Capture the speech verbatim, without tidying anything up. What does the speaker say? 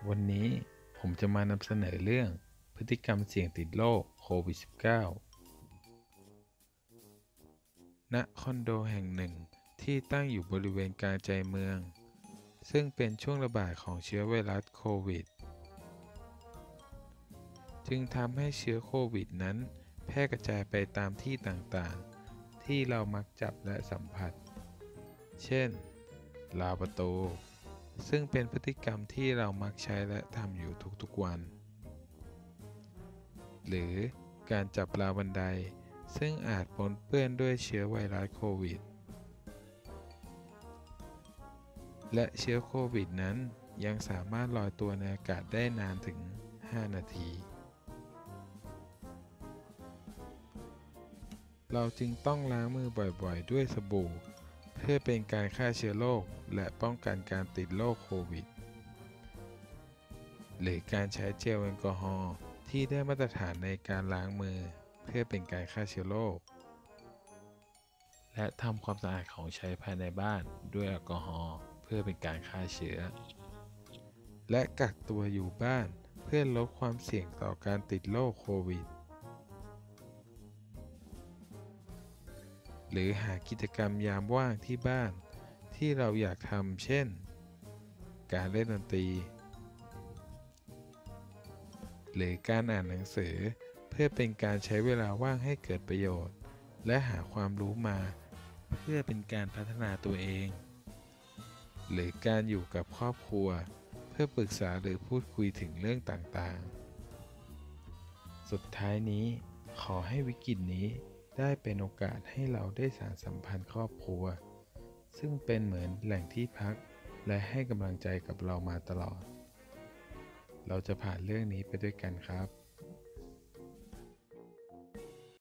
วันนี้ผมจะมานำเสนอเรื่องพฤติกรรมเสี่ยงติดโรคโควิด สิบเก้า ณ คอนโดแห่งหนึ่งที่ตั้งอยู่บริเวณกลางใจเมืองซึ่งเป็นช่วงระบาดของเชื้อไวรัสโควิดจึงทำให้เชื้อโควิดนั้นแพร่กระจายไปตามที่ต่างๆที่เรามักจับและสัมผัสเช่นราวประตูซึ่งเป็นพฤติกรรมที่เรามักใช้และทำอยู่ทุกๆวันหรือการจับราวบันไดซึ่งอาจปนเปื้อนด้วยเชื้อไวรัสโควิดและเชื้อโควิดนั้นยังสามารถลอยตัวในอากาศได้นานถึงห้านาทีเราจึงต้องล้างมือบ่อยๆด้วยสบู่เพื่อเป็นการฆ่าเชื้อโรคและป้องกันการติดโรคโควิดหรือการใช้เจลแอลกอฮอล์ที่ได้มาตรฐานในการล้างมือเพื่อเป็นการฆ่าเชื้อโรคและทำความสะอาดของใช้ภายในบ้านด้วยแอลกอฮอล์เพื่อเป็นการฆ่าเชื้อและกักตัวอยู่บ้านเพื่อลดความเสี่ยงต่อการติดโรคโควิดหรือหากิจกรรมยามว่างที่บ้านที่เราอยากทำเช่นการเล่นดนตรีหรือการอ่านหนังสือเพื่อเป็นการใช้เวลาว่างให้เกิดประโยชน์และหาความรู้มาเพื่อเป็นการพัฒนาตัวเองหรือการอยู่กับครอบครัวเพื่อปรึกษาหรือพูดคุยถึงเรื่องต่างๆสุดท้ายนี้ขอให้วิกฤตนี้ได้เป็นโอกาสให้เราได้สานสัมพันธ์ครอบครัวซึ่งเป็นเหมือนแหล่งที่พักและให้กำลังใจกับเรามาตลอดเราจะผ่านเรื่องนี้ไปด้วยกันครับ